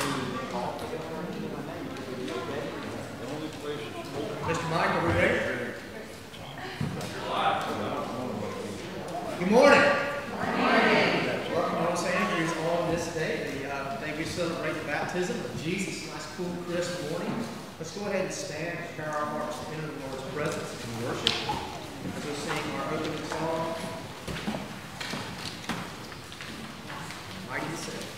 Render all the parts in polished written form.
Mr. Mike, are we ready? Good morning. Good morning. Welcome to St. Andrews on this day. The day we celebrate the baptism of Jesus. Nice, cool, crisp morning. Let's go ahead and stand and prepare our hearts to enter the Lord's presence and worship as we sing our opening song, Mighty to Save.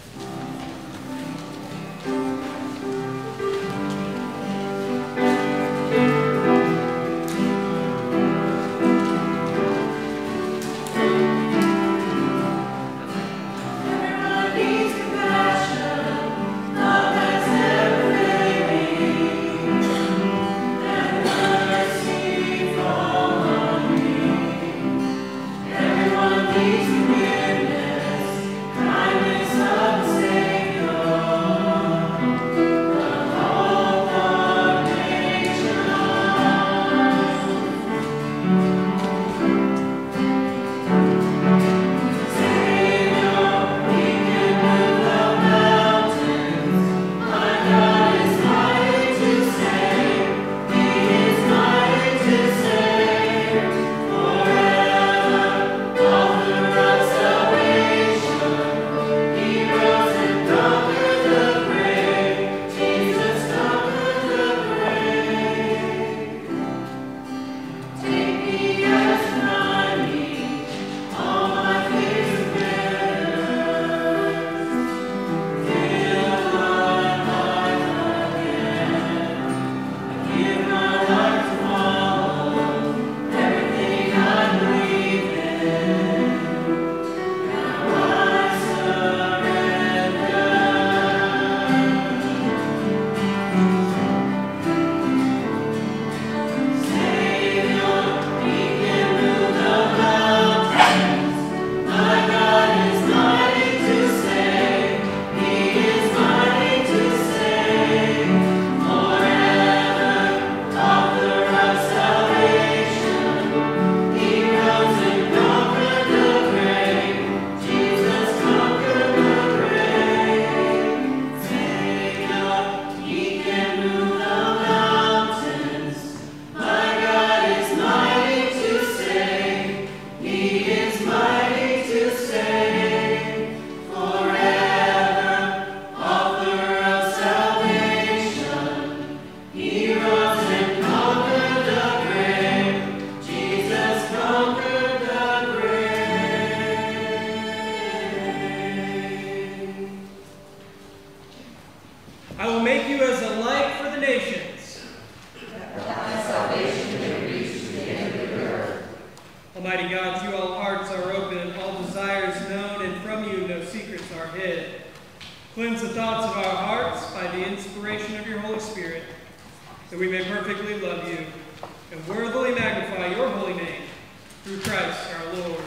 Cleanse the thoughts of our hearts by the inspiration of your Holy Spirit, that we may perfectly love you and worthily magnify your holy name through Christ our Lord.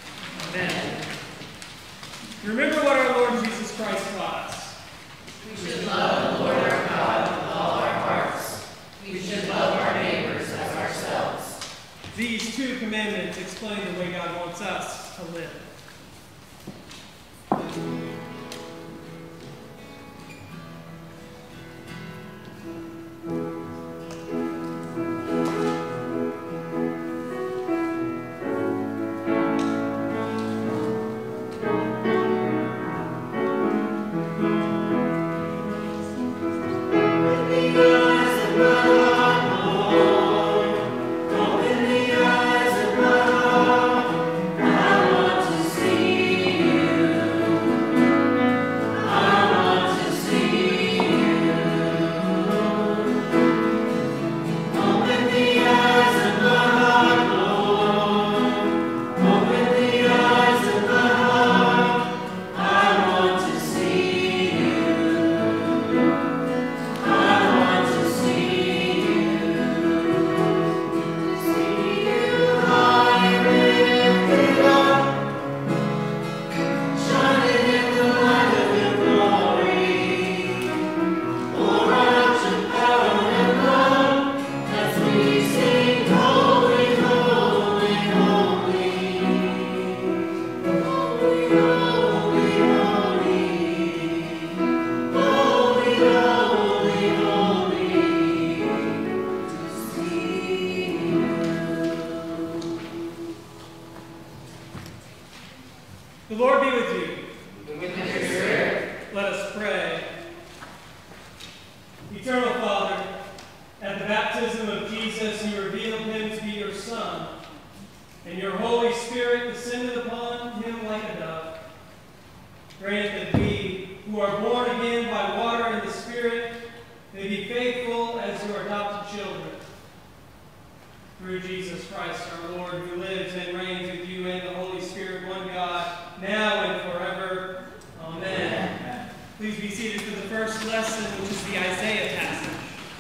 Amen. Remember what our Lord Jesus Christ taught us. We should love the Lord our God with all our hearts. We should love our neighbors as ourselves. These two commandments explain the way God wants us to live. pray. Eternal Father, at the baptism of Jesus, you revealed him to be your Son, and your Holy Spirit descended upon him like a dove. Grant that we, who are born again by water and the Spirit, may be faithful as your adopted children. Through Jesus Christ our Lord, who lives and reigns with you and the Holy Spirit, one God, now and forever. Amen. Please be seated for the first lesson, which is the Isaiah passage.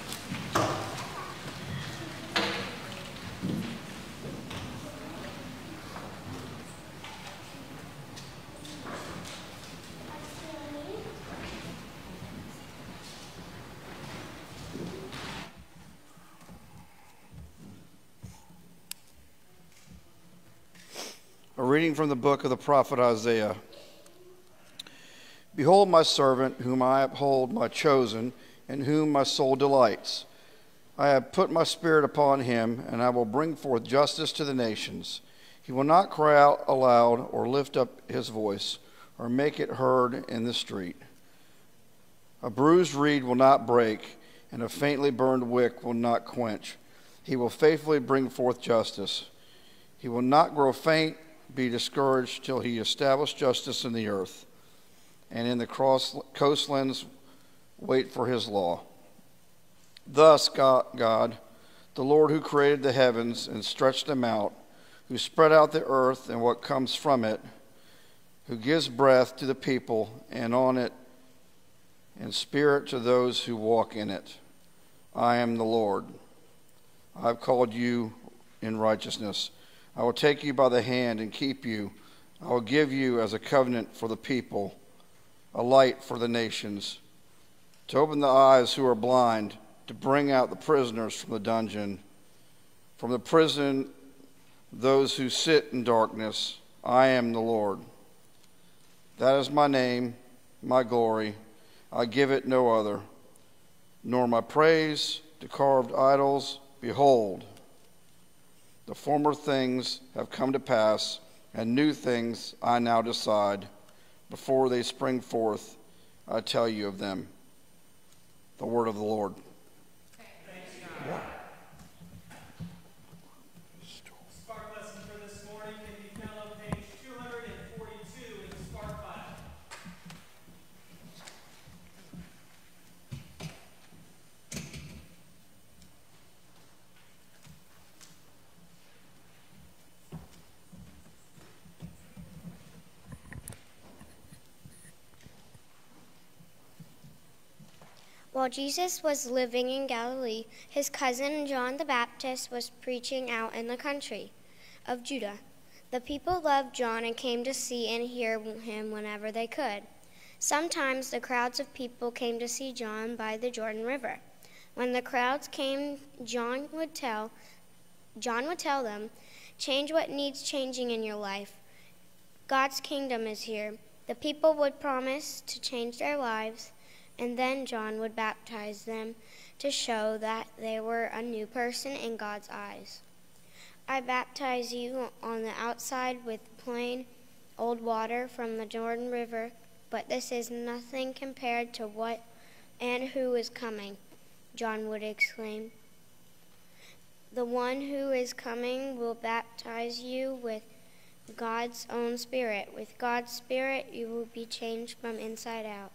A reading from the book of the prophet Isaiah. Behold my servant, whom I uphold, my chosen, in whom my soul delights. I have put my spirit upon him, and I will bring forth justice to the nations. He will not cry out aloud or lift up his voice, or make it heard in the street. A bruised reed will not break, and a faintly burned wick will not quench. He will faithfully bring forth justice. He will not grow faint, be discouraged, till he establish justice in the earth, and in the coastlands wait for his law. Thus God, the Lord who created the heavens and stretched them out, who spread out the earth and what comes from it, who gives breath to the people and on it, and spirit to those who walk in it. I am the Lord. I have called you in righteousness. I will take you by the hand and keep you. I will give you as a covenant for the people, a light for the nations, to open the eyes who are blind, to bring out the prisoners from the dungeon, from the prison those who sit in darkness. I am the Lord. That is my name, my glory. I give it no other, nor my praise to carved idols. Behold, the former things have come to pass, and new things I now decide. Before they spring forth, I tell you of them. The word of the Lord. Yeah. Spark lesson for this morning can be found on page 242 in the Spark Bible. While Jesus was living in Galilee, his cousin John the Baptist was preaching out in the country of Judah. The people loved John and came to see and hear him whenever they could. Sometimes the crowds of people came to see John by the Jordan River. When the crowds came, John would tell them, "Change what needs changing in your life. God's kingdom is here." The people would promise to change their lives, and then John would baptize them to show that they were a new person in God's eyes. "I baptize you on the outside with plain, old water from the Jordan River, but this is nothing compared to what and who is coming," John would exclaim. "The one who is coming will baptize you with God's own Spirit. With God's Spirit, you will be changed from inside out."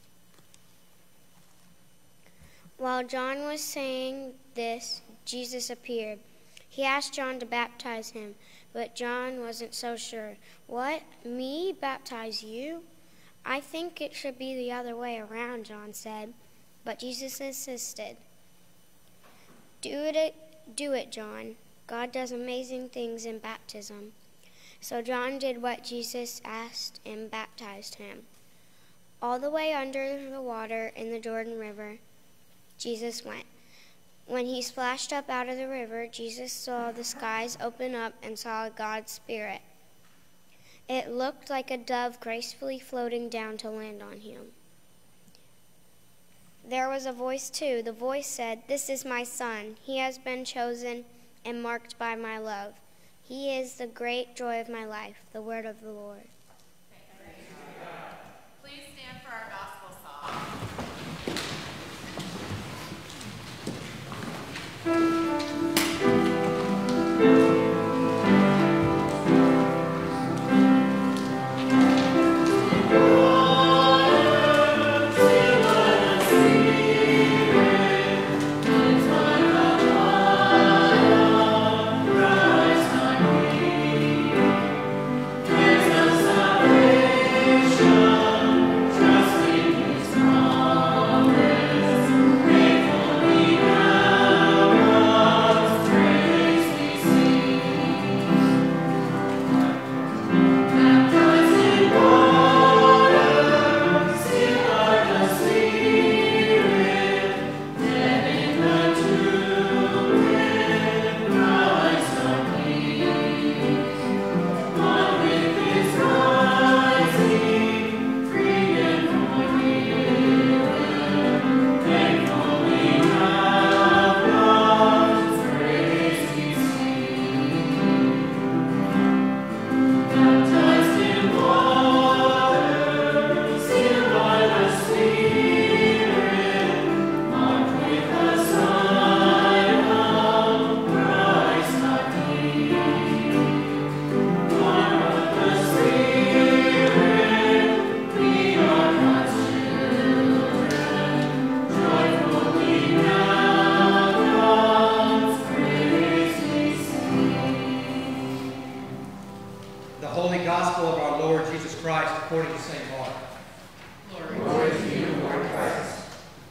While John was saying this, Jesus appeared. He asked John to baptize him, but John wasn't so sure. "What? Me baptize you? I think it should be the other way around," John said. But Jesus insisted. Do it, John. God does amazing things in baptism." So John did what Jesus asked and baptized him. All the way under the water in the Jordan River, Jesus went. When he splashed up out of the river, Jesus saw the skies open up and saw God's Spirit. It looked like a dove gracefully floating down to land on him. There was a voice too. The voice said, "This is my Son. He has been chosen and marked by my love. He is the great joy of my life." The word of the Lord. Please stand for our gospel song.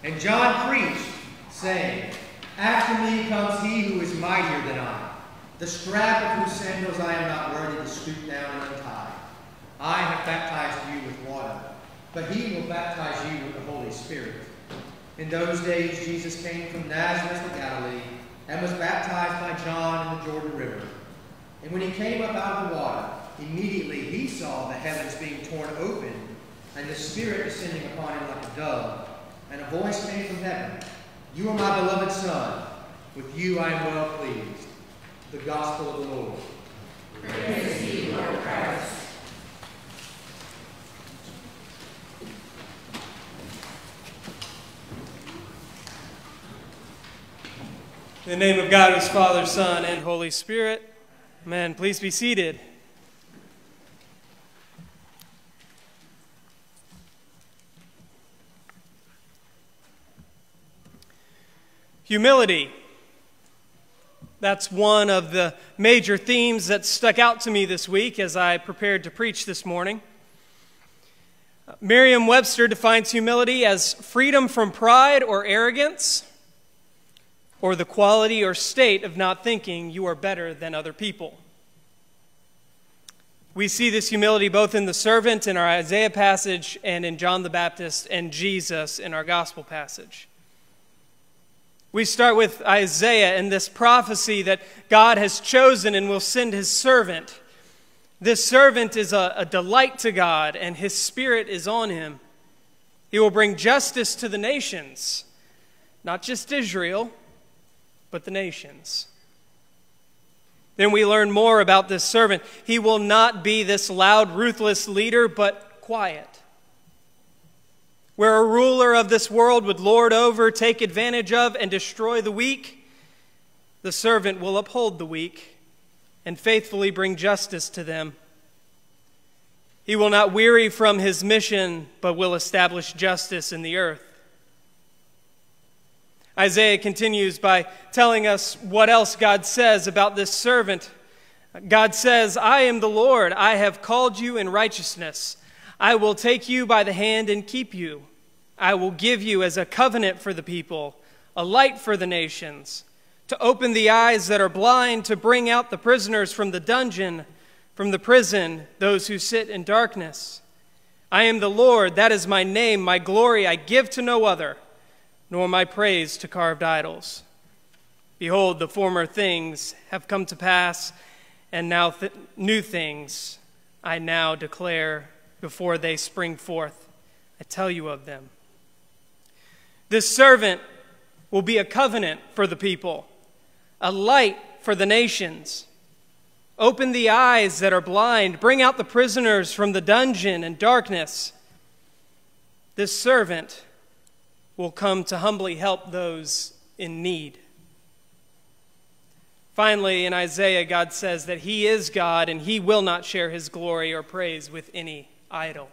And John preached, saying, After me comes he who is mightier than I, the strap of whose sandals I am not worthy to stoop down and untie. I have baptized you with water, but he will baptize you with the Holy Spirit. In those days Jesus came from Nazareth of Galilee and was baptized by John in the Jordan River. And when he came up out of the water, immediately he saw the heavens being torn open, and the Spirit descending upon him like a dove. And a voice came from heaven, You are my beloved Son. With you I am well pleased. The Gospel of the Lord. Praise to you, Lord Christ. In the name of God, whose Father, Son, and Holy Spirit. Amen. Please be seated. Humility. That's one of the major themes that stuck out to me this week as I prepared to preach this morning. Merriam-Webster defines humility as freedom from pride or arrogance, or the quality or state of not thinking you are better than other people. We see this humility both in the servant in our Isaiah passage and in John the Baptist and Jesus in our gospel passage. We start with Isaiah and this prophecy that God has chosen and will send his servant. This servant is a delight to God, and his Spirit is on him. He will bring justice to the nations, not just Israel, but the nations. Then we learn more about this servant. He will not be this loud, ruthless leader, but quiet. Where a ruler of this world would lord over, take advantage of, and destroy the weak, the servant will uphold the weak and faithfully bring justice to them. He will not weary from his mission, but will establish justice in the earth. Isaiah continues by telling us what else God says about this servant. God says, I am the Lord. I have called you in righteousness. I will take you by the hand and keep you. I will give you as a covenant for the people, a light for the nations, to open the eyes that are blind, to bring out the prisoners from the dungeon, from the prison, those who sit in darkness. I am the Lord, that is my name, my glory I give to no other, nor my praise to carved idols. Behold, the former things have come to pass, and now new things I now declare before they spring forth. I tell you of them. This servant will be a covenant for the people, a light for the nations. Open the eyes that are blind, bring out the prisoners from the dungeon and darkness. This servant will come to humbly help those in need. Finally, in Isaiah, God says that he is God and he will not share his glory or praise with any idol.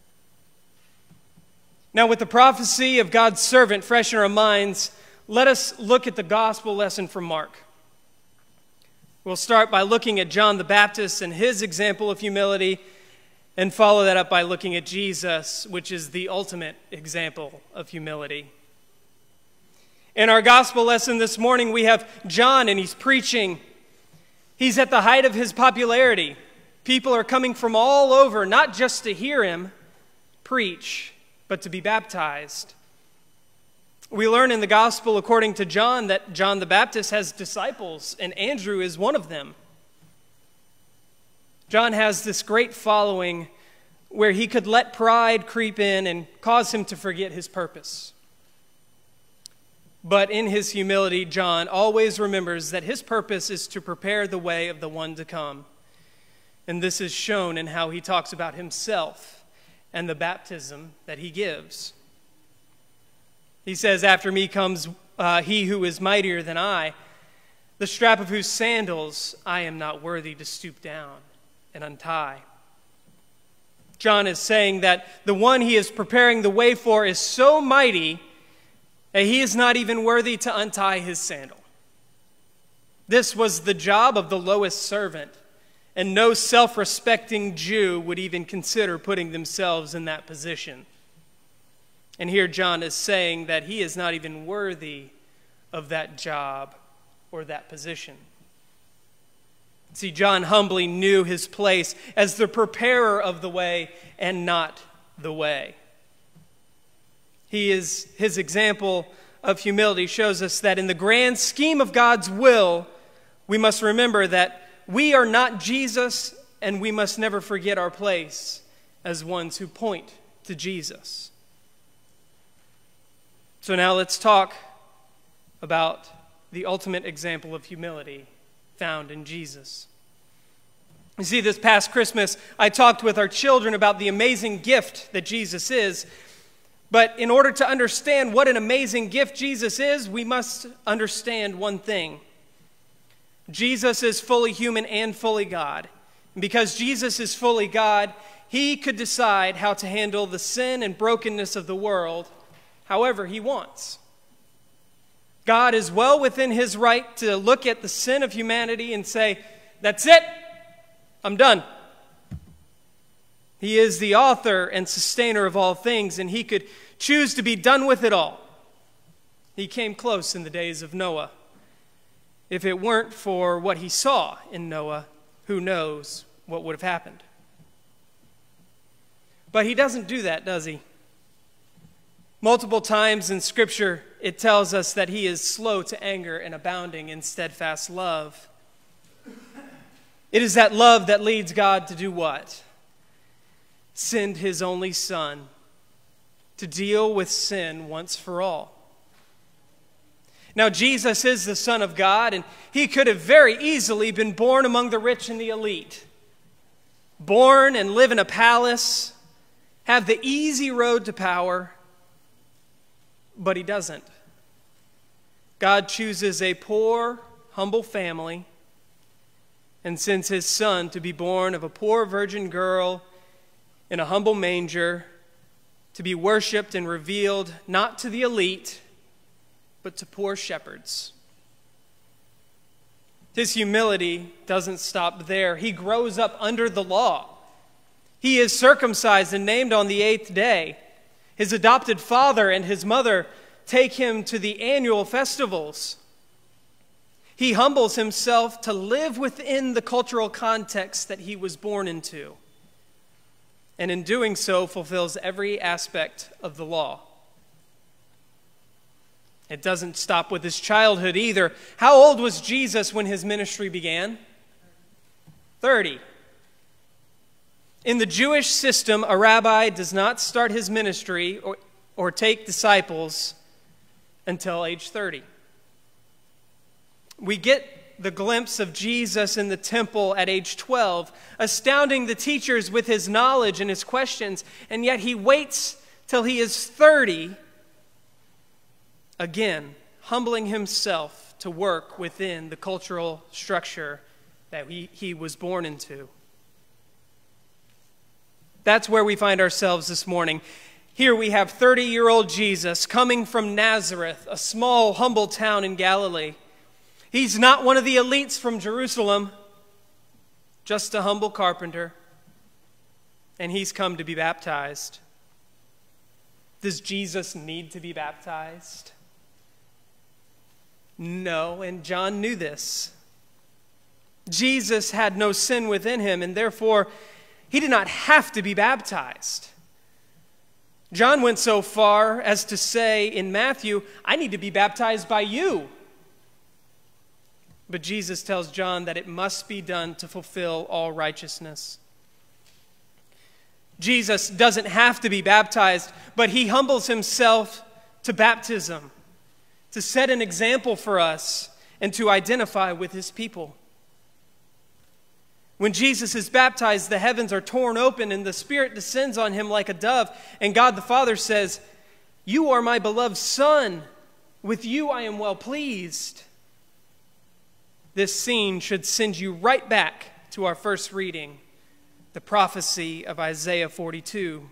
Now, with the prophecy of God's servant fresh in our minds, let us look at the gospel lesson from Mark. We'll start by looking at John the Baptist and his example of humility, and follow that up by looking at Jesus, which is the ultimate example of humility. In our gospel lesson this morning, we have John, and he's preaching. He's at the height of his popularity. People are coming from all over, not just to hear him preach, but to be baptized. We learn in the gospel according to John that John the Baptist has disciples, and Andrew is one of them. John has this great following where he could let pride creep in and cause him to forget his purpose. But in his humility, John always remembers that his purpose is to prepare the way of the one to come. And this is shown in how he talks about himself and the baptism that he gives. He says, after me comes he who is mightier than I, the strap of whose sandals I am not worthy to stoop down and untie. John is saying that the one he is preparing the way for is so mighty that he is not even worthy to untie his sandal. This was the job of the lowest servant, and no self-respecting Jew would even consider putting themselves in that position. And here John is saying that he is not even worthy of that job or that position. See, John humbly knew his place as the preparer of the way and not the way. His example of humility shows us that in the grand scheme of God's will, we must remember that we are not Jesus, and we must never forget our place as ones who point to Jesus. So now let's talk about the ultimate example of humility found in Jesus. You see, this past Christmas, I talked with our children about the amazing gift that Jesus is. But in order to understand what an amazing gift Jesus is, we must understand one thing. Jesus is fully human and fully God. And because Jesus is fully God, he could decide how to handle the sin and brokenness of the world however he wants. God is well within his right to look at the sin of humanity and say, "That's it, I'm done." He is the author and sustainer of all things, and he could choose to be done with it all. He came close in the days of Noah. If it weren't for what he saw in Noah, who knows what would have happened. But he doesn't do that, does he? Multiple times in Scripture, it tells us that he is slow to anger and abounding in steadfast love. It is that love that leads God to do what? Send his only Son to deal with sin once for all. Now, Jesus is the Son of God, and he could have very easily been born among the rich and the elite. Born and live in a palace, have the easy road to power, but he doesn't. God chooses a poor, humble family and sends his Son to be born of a poor virgin girl in a humble manger, to be worshipped and revealed not to the elite, but to poor shepherds. His humility doesn't stop there. He grows up under the law. He is circumcised and named on the 8th day. His adopted father and his mother take him to the annual festivals. He humbles himself to live within the cultural context that he was born into, and in doing so fulfills every aspect of the law. It doesn't stop with his childhood either. How old was Jesus when his ministry began? 30. In the Jewish system, a rabbi does not start his ministry or take disciples until age 30. We get the glimpse of Jesus in the temple at age 12, astounding the teachers with his knowledge and his questions, and yet he waits till he is 30, again, humbling himself to work within the cultural structure that he was born into. That's where we find ourselves this morning. Here we have 30-year-old Jesus coming from Nazareth, a small, humble town in Galilee. He's not one of the elites from Jerusalem, just a humble carpenter, and he's come to be baptized. Does Jesus need to be baptized? No, and John knew this. Jesus had no sin within him, and therefore he did not have to be baptized. John went so far as to say in Matthew, "I need to be baptized by you." But Jesus tells John that it must be done to fulfill all righteousness. Jesus doesn't have to be baptized, but he humbles himself to baptism, to set an example for us and to identify with his people. When Jesus is baptized, the heavens are torn open and the Spirit descends on him like a dove, and God the Father says, "You are my beloved Son. With you I am well pleased." This scene should send you right back to our first reading, the prophecy of Isaiah 42.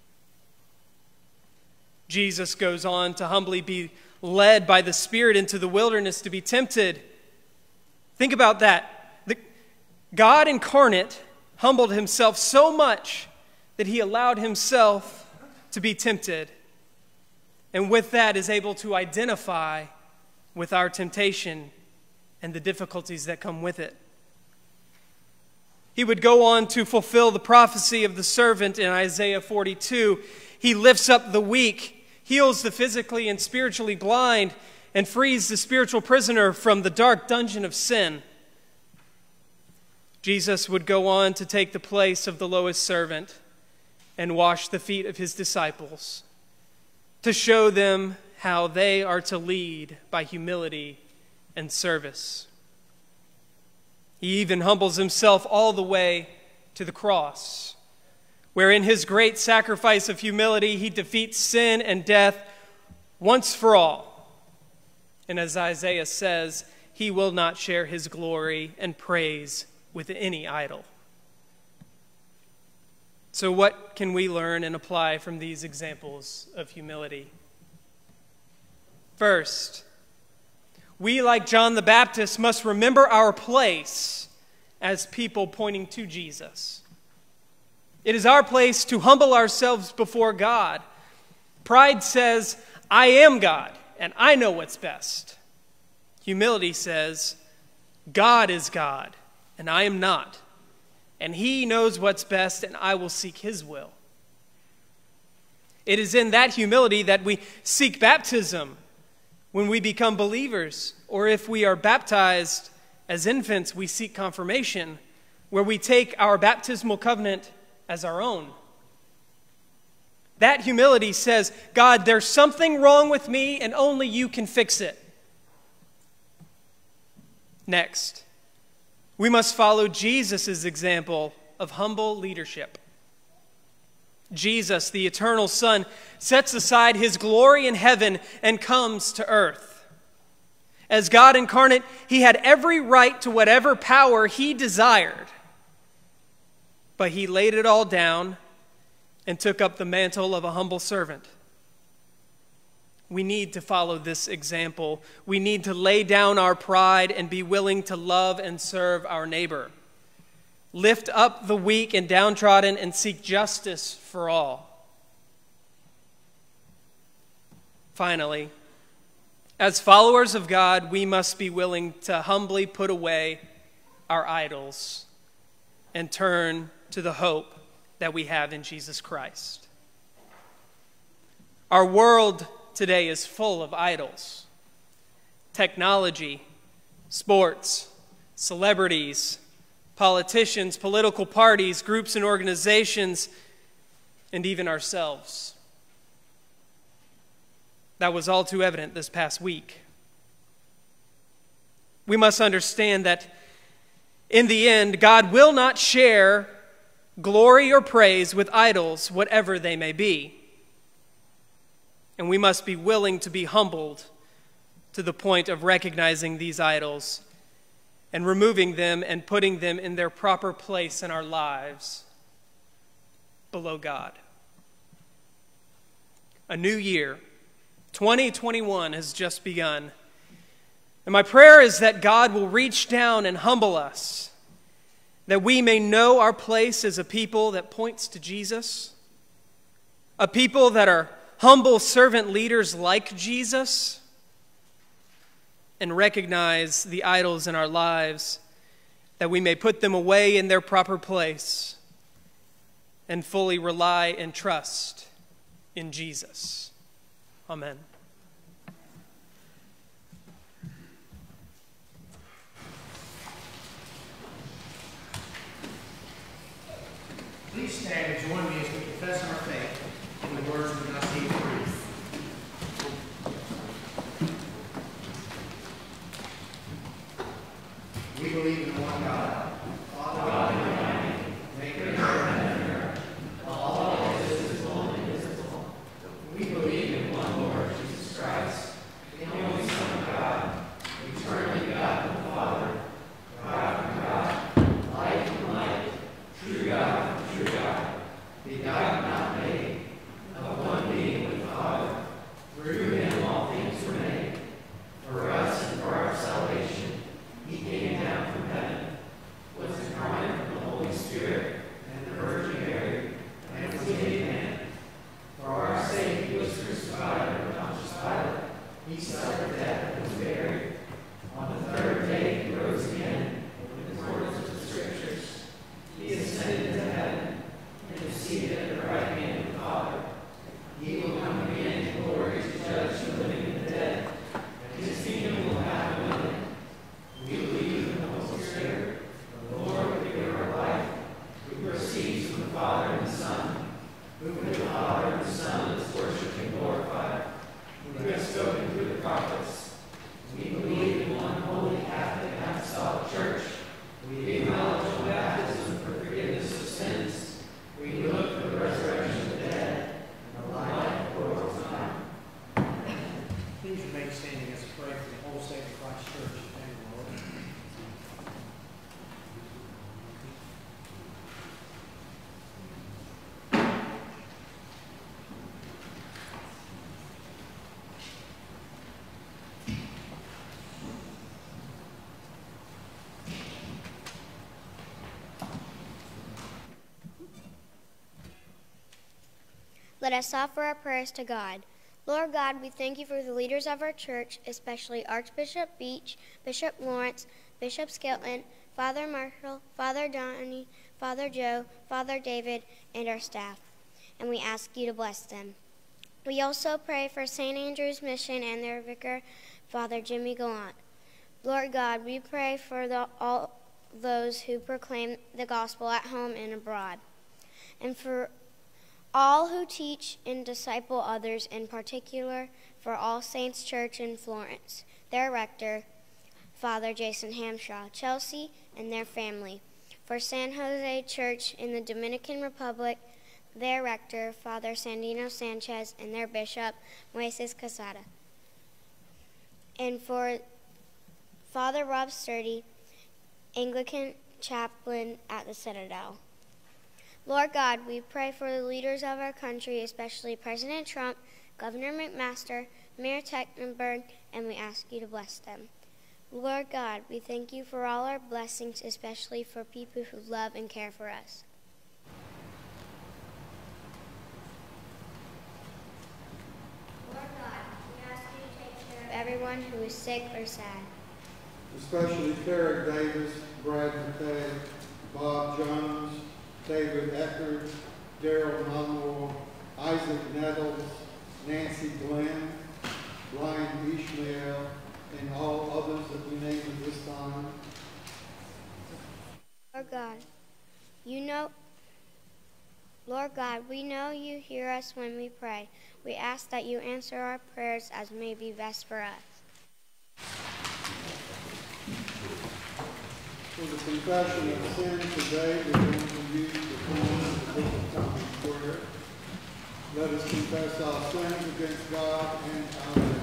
Jesus goes on to humbly be led by the Spirit into the wilderness to be tempted. Think about that. God incarnate humbled himself so much that he allowed himself to be tempted. and with that is able to identify with our temptation and the difficulties that come with it. He would go on to fulfill the prophecy of the servant in Isaiah 42. He lifts up the weak, heals the physically and spiritually blind, and frees the spiritual prisoner from the dark dungeon of sin. Jesus would go on to take the place of the lowest servant and wash the feet of his disciples, to show them how they are to lead by humility and service. He even humbles himself all the way to the cross, where in his great sacrifice of humility, he defeats sin and death once for all. And as Isaiah says, he will not share his glory and praise with any idol. So what can we learn and apply from these examples of humility? First, we, like John the Baptist, must remember our place as people pointing to Jesus. It is our place to humble ourselves before God. Pride says, I am God, and I know what's best. Humility says, God is God, and I am not. And he knows what's best, and I will seek his will. It is in that humility that we seek baptism when we become believers, or if we are baptized as infants, we seek confirmation, where we take our baptismal covenant as our own. That humility says, God, there's something wrong with me, and only you can fix it. Next, we must follow Jesus' example of humble leadership. Jesus, the eternal Son, sets aside his glory in heaven and comes to earth. As God incarnate, he had every right to whatever power he desired. But he laid it all down and took up the mantle of a humble servant. We need to follow this example. We need to lay down our pride and be willing to love and serve our neighbor. Lift up the weak and downtrodden and seek justice for all. Finally, as followers of God, we must be willing to humbly put away our idols and turn to the hope that we have in Jesus Christ. Our world today is full of idols. Technology, sports, celebrities, politicians, political parties, groups and organizations, and even ourselves. That was all too evident this past week. We must understand that in the end, God will not share glory or praise with idols, whatever they may be. And we must be willing to be humbled to the point of recognizing these idols and removing them and putting them in their proper place in our lives below God. A new year, 2021, has just begun. And my prayer is that God will reach down and humble us, that we may know our place as a people that points to Jesus, a people that are humble servant leaders like Jesus, and recognize the idols in our lives, that we may put them away in their proper place and fully rely and trust in Jesus. Amen. Please stand and join me as we confess our faith in the words of the Nicene Creed. We believe in one God, Father Almighty, maker of heaven and earth, all that is visible and invisible. We believe in one Lord Jesus Please remain standing as a prayer for the whole state of Christ Church and the Lord. Let us offer our prayers to God. Lord God, we thank you for the leaders of our church, especially Archbishop Beach, Bishop Lawrence, Bishop Skilton, Father Marshall, Father Donnie, Father Joe, Father David, and our staff. And we ask you to bless them. We also pray for St. Andrew's Mission and their vicar, Father Jimmy Gallant. Lord God, we pray for all those who proclaim the gospel at home and abroad, and for all who teach and disciple others, in particular for All Saints Church in Florence, their rector, Father Jason Hamshaw, Chelsea, and their family, for San Jose Church in the Dominican Republic, their rector, Father Sandino Sanchez, and their bishop, Moises Casada, and for Father Rob Sturdy, Anglican chaplain at the Citadel. Lord God, we pray for the leaders of our country, especially President Trump, Governor McMaster, Mayor Tecklenburg, and we ask you to bless them. Lord God, we thank you for all our blessings, especially for people who love and care for us. Lord God, we ask you to take care of everyone who is sick or sad. Especially Tarek Davis, Brad McKay, Bob Jones, David Eckert, Daryl Munmore, Isaac Nettles, Nancy Glenn, Brian Ishmael, and all others that we name at this time. Lord God, we know you hear us when we pray. We ask that you answer our prayers as may be best for us. For the confession of sin today, we're going to use the form of the Book of Common Prayer. Let us confess our sins against God and our neighbor.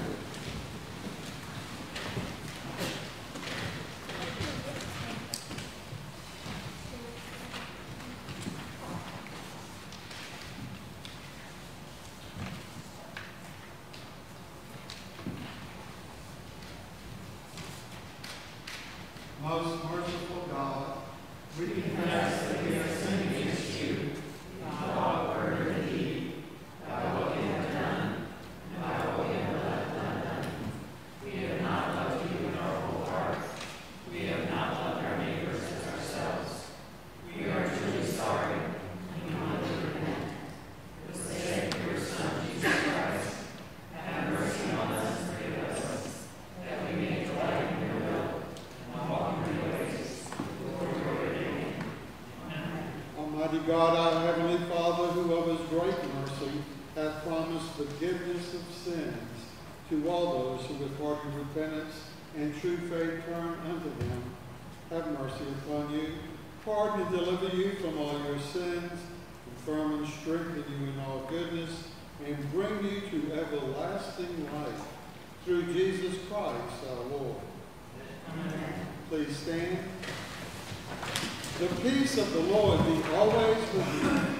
Most merciful God, we confess that we have sinned against you, in thought, word, and deed, by what we have done, and by what we have left undone. We have not loved you with our whole heart. We have not loved our neighbors as ourselves. We are truly sorry, and humbly repent. For the sake of your Son, Jesus Christ, have mercy on us and forgive us, that we may delight in your will and walk in your ways. Glory to your name. Amen. Almighty God, our heavenly Father, who of his great mercy hath promised forgiveness of sins to all those who with hearty repentance and true faith turn unto him, have mercy upon you, pardon and deliver you from all your sins, confirm and strengthen you in all goodness, and bring you to everlasting life, through Jesus Christ our Lord. Amen. Please stand. The peace of the Lord be always with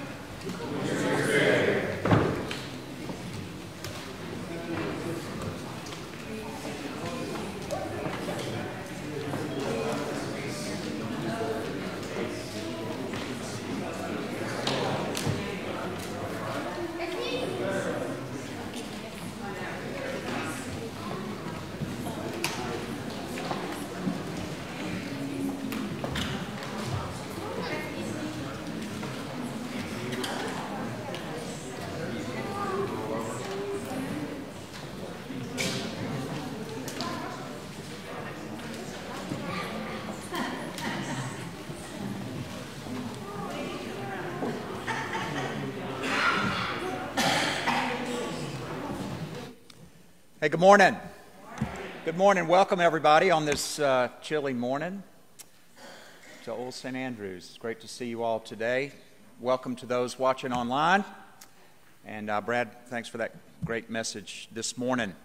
you. Hey, good morning. Good morning. Welcome, everybody, on this chilly morning to Old St. Andrews. It's great to see you all today. Welcome to those watching online. And Brad, thanks for that great message this morning.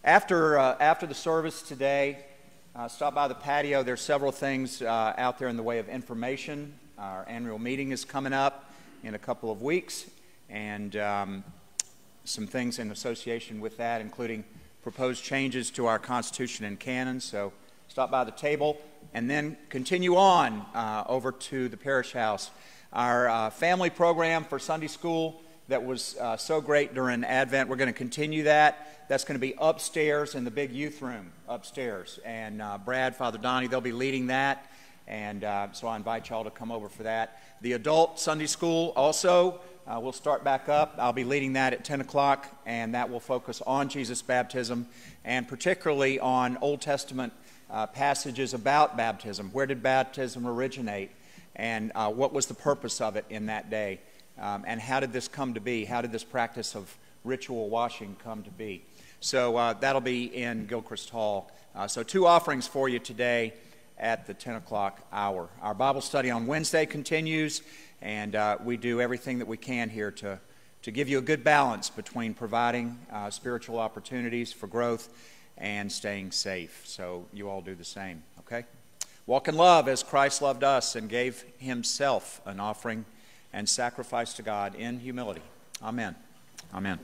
After the service today, stop by the patio. There's several things out there in the way of information. Our annual meeting is coming up in a couple of weeks, and some things in association with that, including proposed changes to our Constitution and canons. So stop by the table, and then continue on over to the parish house. Our family program for Sunday school that was so great during Advent, we're going to continue that. That's going to be upstairs in the big youth room upstairs. And Brad, Father Donnie, they'll be leading that. And so I invite y'all to come over for that. The adult Sunday school also will start back up. I'll be leading that at 10 o'clock, and that will focus on Jesus' baptism, and particularly on Old Testament passages about baptism. Where did baptism originate? And what was the purpose of it in that day? And how did this come to be? How did this practice of ritual washing come to be? So that'll be in Gilchrist Hall. So 2 offerings for you today at the 10 o'clock hour. Our Bible study on Wednesday continues, and we do everything that we can here to give you a good balance between providing spiritual opportunities for growth and staying safe. So you all do the same, okay? Walk in love as Christ loved us and gave himself an offering and sacrifice to God in humility. Amen. Amen.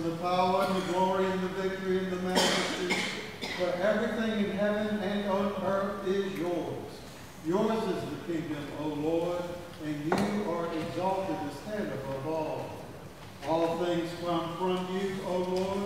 and the power and the glory and the victory and the majesty. For everything in heaven and on earth is yours. Yours is the kingdom, O Lord, and you are exalted as head above all. All things come from you, O Lord.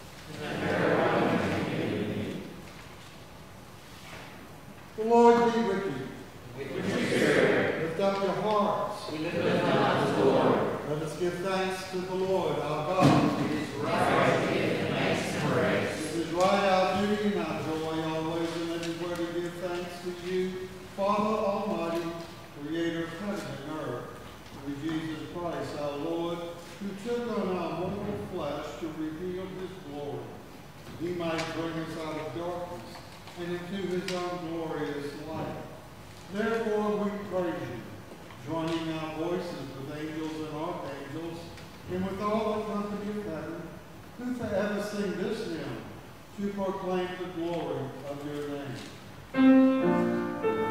The Lord be with you. With your spirit. Lift up your hearts. We lift up the Lord. Let us give thanks to the Lord our God. It is right to give thanks and praise. It is right, our duty and our joy, always and everywhere to give thanks to you, Father Almighty, Creator of heaven and earth, through Jesus Christ our Lord, who took on our mortal flesh to reveal his glory. He might bring us out of darkness and into his own glorious light. Therefore we praise you, joining our voices with angels and archangels, and with all the company of heaven, who forever sing this hymn to proclaim the glory of your name.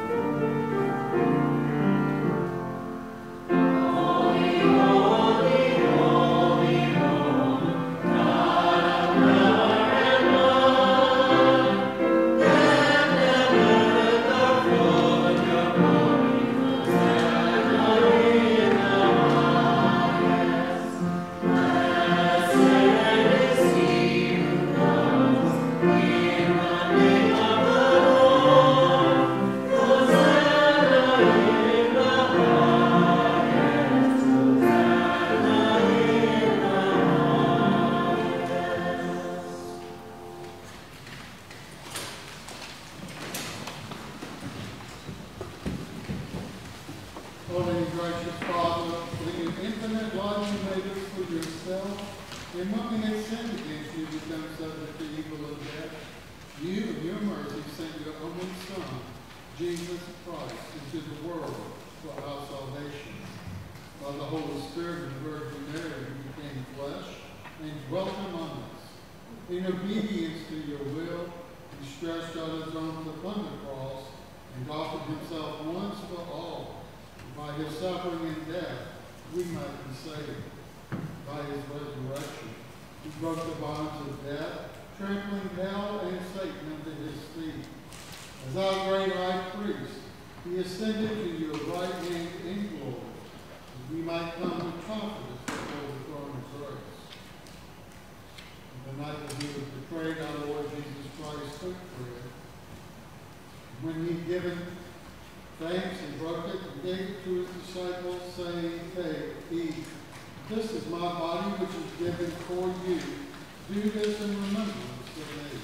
Holy and gracious Father, in your infinite love you made us for yourself, and when we had sinned against you, become subject to evil and death, you in your mercy sent your only Son, Jesus Christ, into the world for our salvation. By the Holy Spirit and the Virgin Mary, you became flesh and dwelt among us. In obedience to your will, he stretched out his arms upon the cross and offered himself once for all. By his suffering and death, we might be saved. By his resurrection, he broke the bonds of death, trampling hell and Satan under his feet. As our great high priest, he ascended to your right hand in glory, that we might come with confidence before the throne of grace. On the night that he was betrayed, our Lord Jesus Christ took bread. When he had given thanks and broke it and gave it to his disciples, saying, "Take, eat. This is my body which is given for you. Do this in remembrance of me."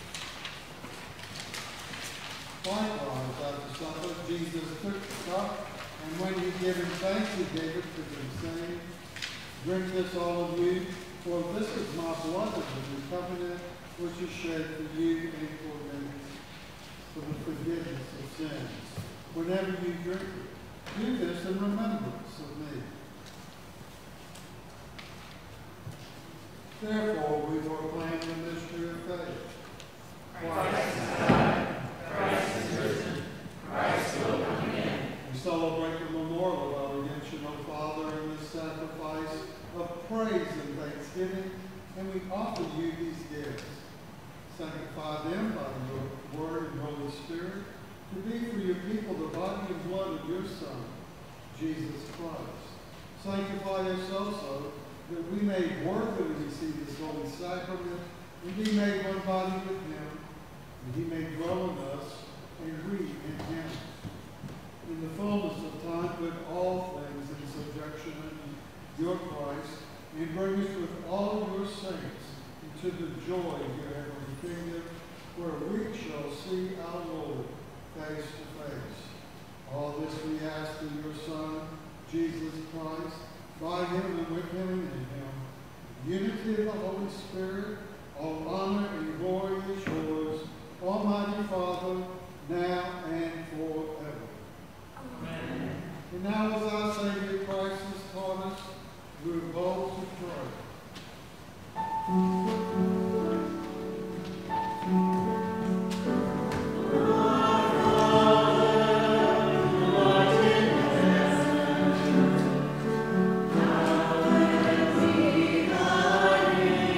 Likewise, after supper, Jesus took the cup, and when he had given thanks, he gave it to them, saying, "Drink this, all of you, for this is my blood of the new covenant, which is shed for you and for many, for the forgiveness of sins. Whenever you drink it, do this in remembrance of me." Therefore, we proclaim the mystery of faith. Christ is died. Christ is risen. Christ will come again. We celebrate the memorial of our redemption, O Father, in this sacrifice of praise and thanksgiving, and we offer you these gifts. Sanctify them by your word and Holy Spirit, to be for your people the body and blood of your Son, Jesus Christ. Sanctify us also, that we may worthily receive this holy sacrament, and be made one body with him, and he may dwell in us, and we in him. In the fullness of time, put all things in subjection unto your Christ, and bring us with all your saints into the joy of your heavenly kingdom, where we shall see our Lord face to face. All this we ask through your Son, Jesus Christ, by him and with him and in him. Unity of the Holy Spirit, all honor and glory is yours, Almighty Father, now and forever. Amen. And now, as our Savior Christ has taught us, we're bold to pray. Amen.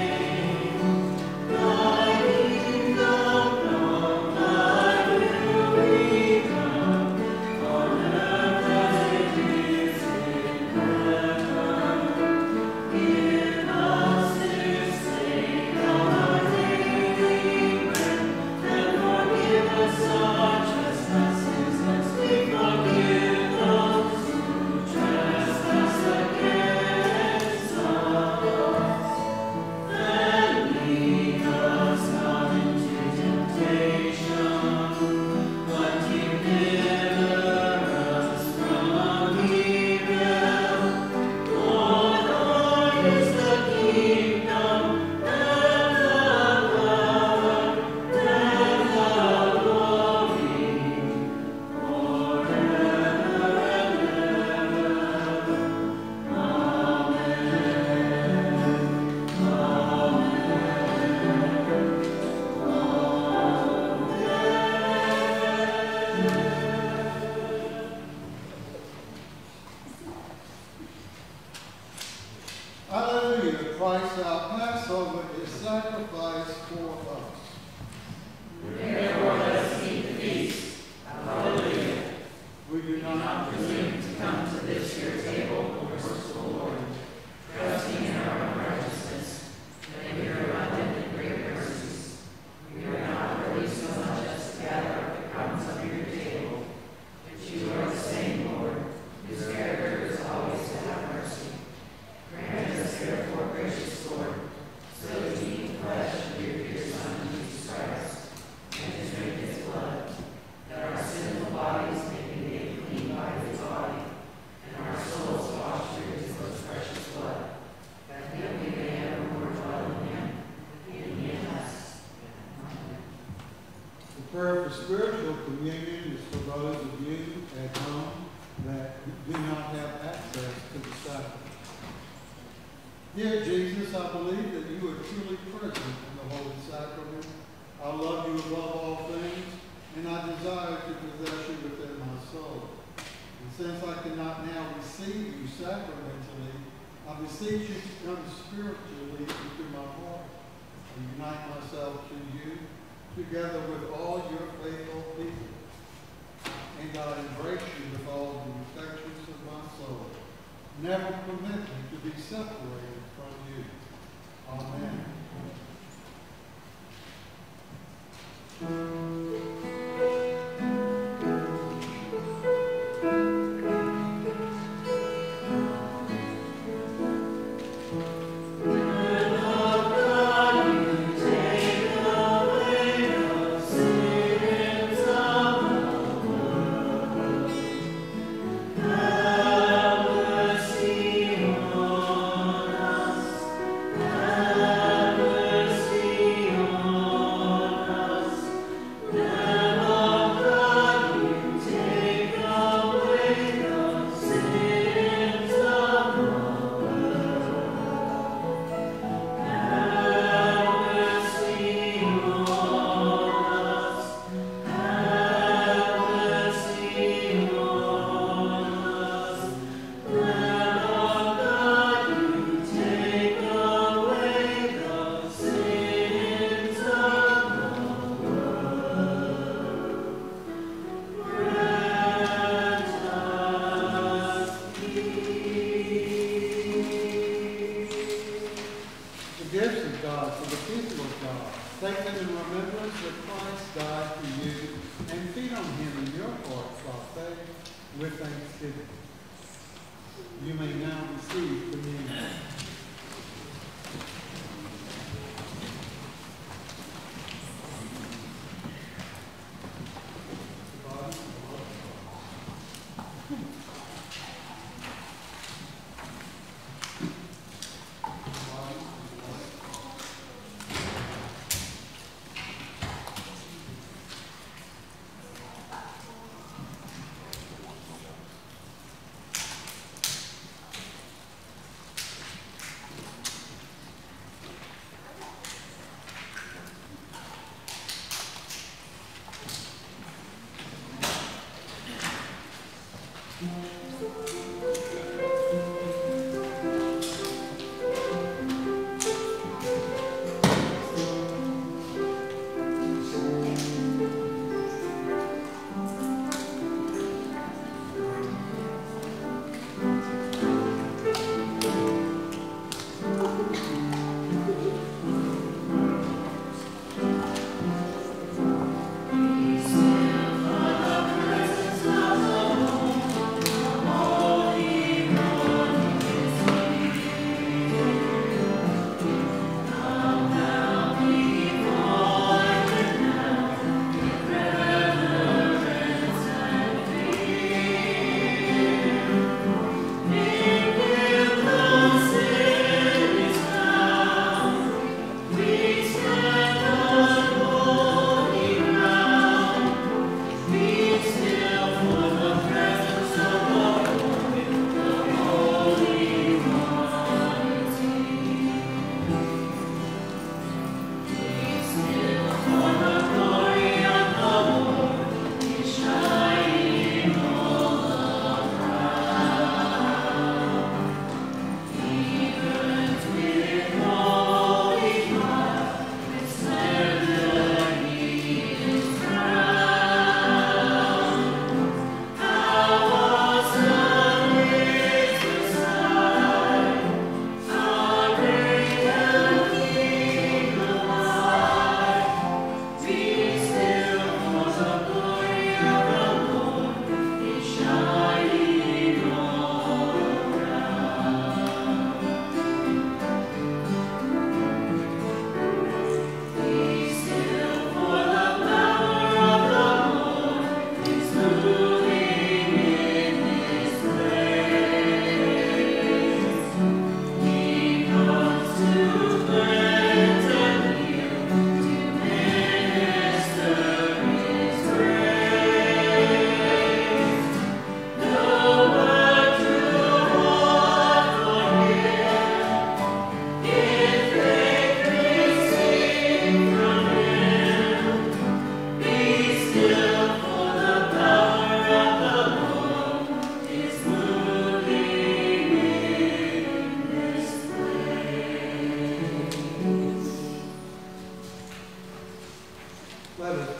Passover is sacrificed for us. Therefore, let us keep the feast. Hallelujah. We do Not presume to come to this your table, O merciful Lord, trusting in our own righteousness, but in your abundant and great mercies. We are not worthy so much as to gather up the crumbs of your table, but you are the same Lord, whose character is always to have mercy. Grant us, therefore, gracious Lord, so that we eat the flesh of your dear Son, Jesus Christ, and to drink his blood, that our sinful bodies may be made clean by his body, and our souls washed through his most precious blood, that we may evermore dwell in him, and he in us. Amen. The prayer for spiritual communion is for those of you at home that do not have access to the sacrament. Dear Jesus, I believe that you are truly present in the Holy Sacrament. I love you above all things, and I desire to possess you within my soul. And since I cannot now receive you sacramentally, I beseech you to come spiritually into my heart and unite myself to you, together with all your faithful people. And I embrace you with all the affections of my soul. Never permit me to be separated from you. Amen.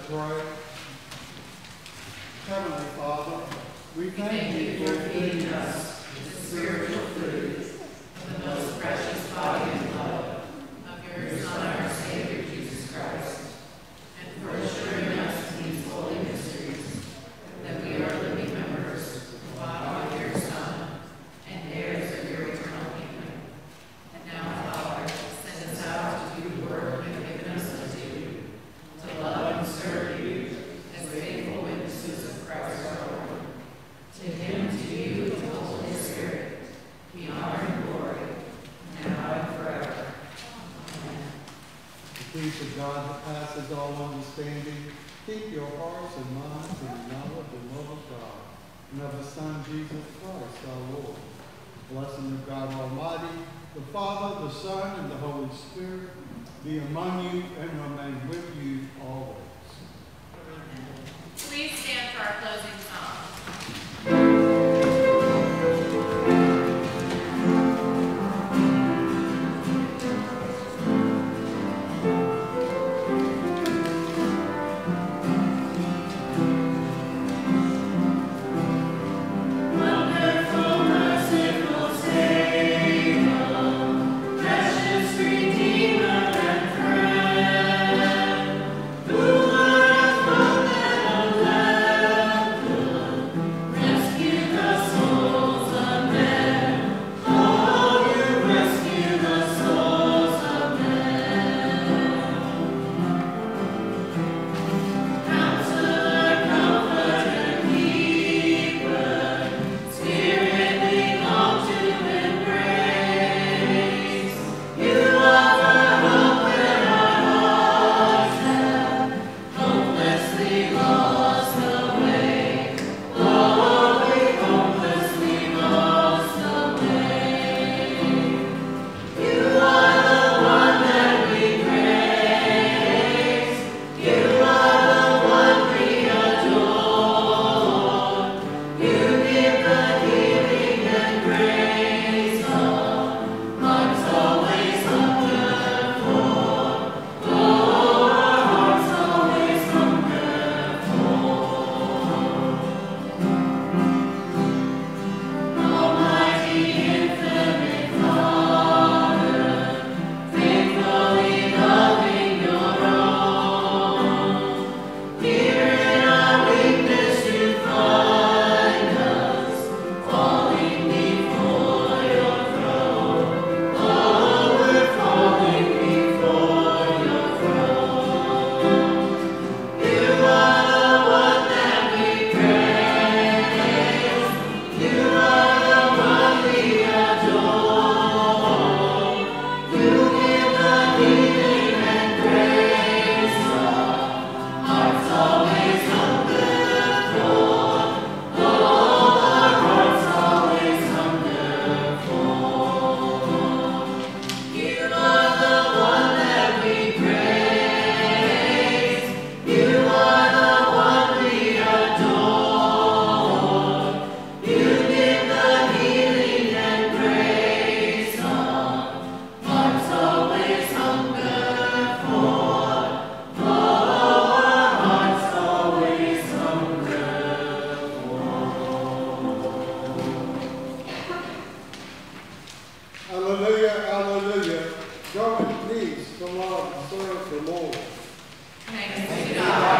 pray. Heavenly Father, we thank you for feeding us with spiritual food, the most precious body and blood of your Son, our Savior, Jesus Christ, and for assuring us in these holy mysteries that we are living members of the body of your Son and heirs of your eternal kingdom. And now, Father, send us out to do the work you have given us to do, to love and serve you as faithful witnesses of Christ our Lord. To him, to you, to the Holy Spirit, be honor and glory, now and forever. Amen. The peace of God that passes all understanding, keep your hearts and minds in the knowledge and love of God, and of His Son, Jesus Christ, our Lord. Blessing of God Almighty, the Father, the Son, and the Holy Spirit, be among you and remain with you always. Please stand for our closing song. Hallelujah, hallelujah. Go in peace to love and serve the Lord. Thanks be to God.